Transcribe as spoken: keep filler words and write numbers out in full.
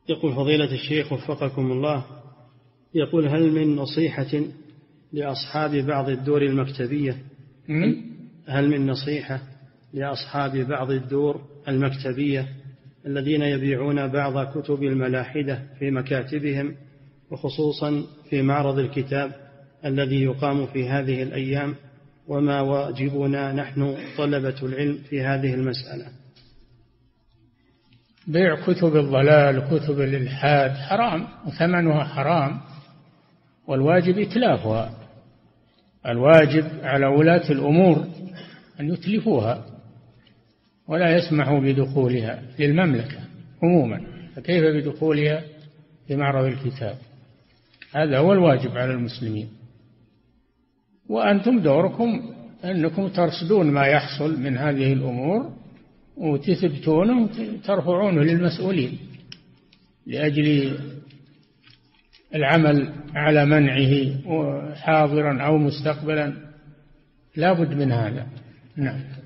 يقول فضيلة الشيخ وفقكم الله، يقول هل من نصيحة لأصحاب بعض الدور المكتبية هل من نصيحة لأصحاب بعض الدور المكتبية الذين يبيعون بعض كتب الملاحدة في مكاتبهم، وخصوصا في معرض الكتاب الذي يقام في هذه الأيام، وما واجبنا نحن طلبة العلم في هذه المسألة؟ بيع كتب الضلال وكتب الإلحاد حرام وثمنها حرام، والواجب إتلافها. الواجب على ولاة الأمور أن يتلفوها ولا يسمحوا بدخولها للمملكة عموما، فكيف بدخولها في معرض الكتاب؟ هذا هو الواجب على المسلمين. وأنتم دوركم أنكم ترصدون ما يحصل من هذه الأمور وتثبتونه وترفعونه للمسؤولين لأجل العمل على منعه حاضرا أو مستقبلا. لا بد من هذا. نعم.